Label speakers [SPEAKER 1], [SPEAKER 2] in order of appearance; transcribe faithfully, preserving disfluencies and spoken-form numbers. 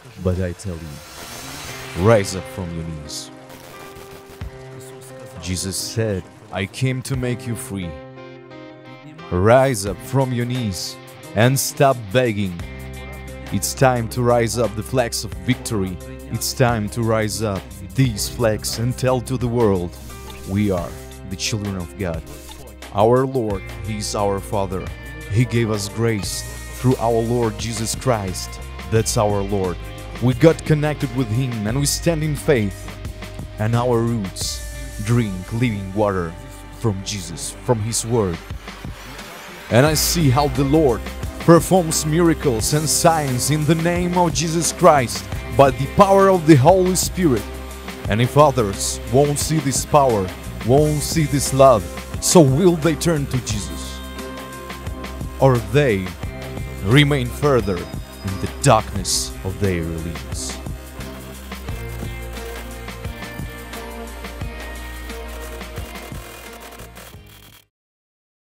[SPEAKER 1] But I tell you, rise up from your knees. Jesus said, I came to make you free. Rise up from your knees and stop begging. It's time to rise up the flags of victory. It's time to rise up these flags and tell to the world, we are the children of God. Our Lord, He is our Father. He gave us grace through our Lord Jesus Christ. That's our Lord. We got connected with Him and we stand in faith. And our roots drink living water from Jesus, from His Word. And I see how the Lord performs miracles and signs in the name of Jesus Christ by the power of the Holy Spirit. And if others won't see this power, won't see this love, so will they turn to Jesus? Or they remain further in the darkness of their religions?